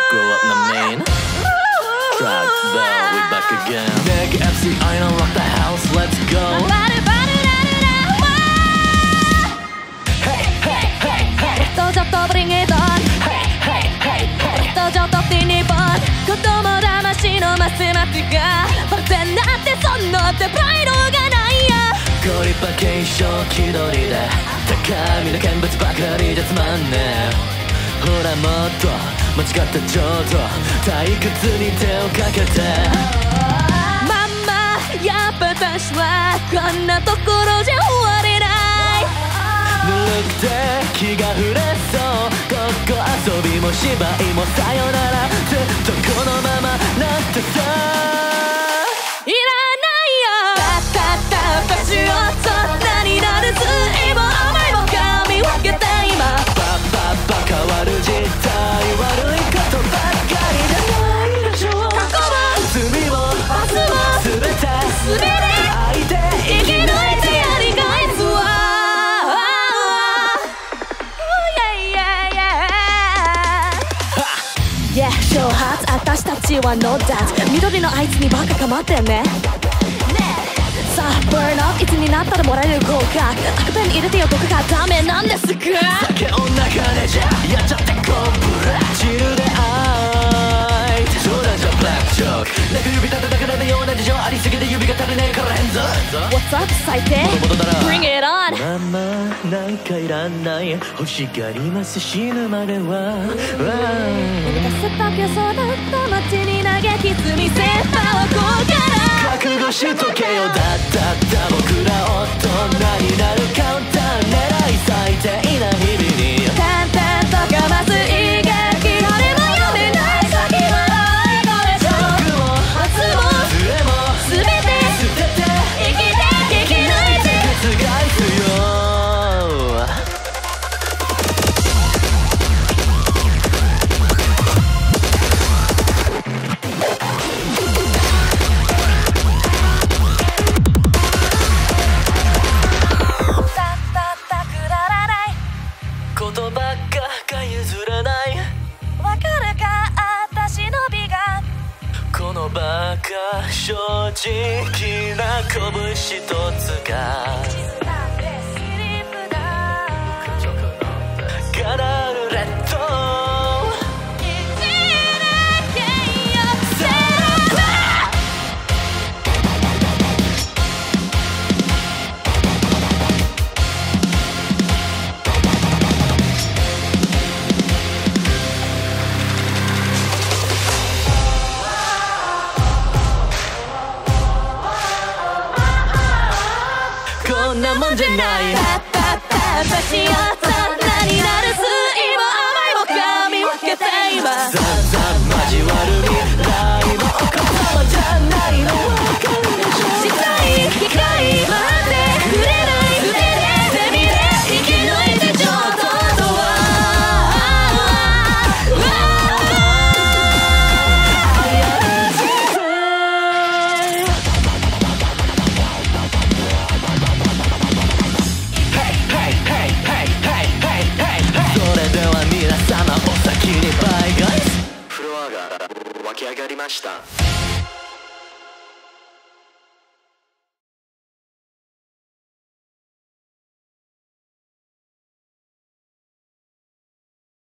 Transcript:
screw up my main track, though we back again. Neg Aina, rock the house, let's go. Hey, hey, hey, hey. Rettou, Joutou, bring it on. Hey, hey, hey, hey. Rettou, Joutou, Hitorineeボン。子供魂のマスマテがバカなんてそんなってプライドがないや。 ゴリバケーション気取りで高みの見物ばかりじゃつまんねえ。ほらもっと間違ったちょっと退屈に手をかけて。 ママやっぱ私はこんなところじゃ終われない。 ぬるくて気が触れそう。ごっこ遊びも芝居もさよなら。ずっとこのままなんてさいらないよ。たった私をそんなになる。酸いも甘いも噛み分けて今バカ悪事態悪いことばっかりじゃないでしょ。 過去も罪も罰も全て愛で生き抜いてやり返すわ。Yeah, show hearts 私たちは no doubt 緑のあいつにばっか構ってんね。さあ burn up いつになったらもらえる合格。赤ペン入れてよ僕がダメなんですか。 酒を中でじゃやっちゃってコンプラチルで愛って冗談じゃブラックジョーク。泣く指立てだからでような事情ありすぎて指が足りねえから変ぞ。 What's up 最低 Bring it on。 ママなんかいらない欲しがります死ぬまでは。 せたけそうだった街に嘆き積みせたわこうから覚悟しとけよ。だった僕ら大人になるカウンター狙い最低な日々に淡々とかますいがきどれも読めない先はないこれじゃ。 僕も罰も杖も全て捨てて生きて生き抜いて覆すよ。ことばっかが譲らない。 わかるか私の美がこのバカ正直な拳一つが叶うレッドこんなもんじゃない。 私はそんなになる。酸いも甘いも噛み分けて今ざんざん交わる未来もお言葉じゃないのわかるでしょ。 したい機会待って触れない触れて背見で生き抜いてちょっとはそれでは皆様お先にバイガイズ。フロアが湧き上がりました。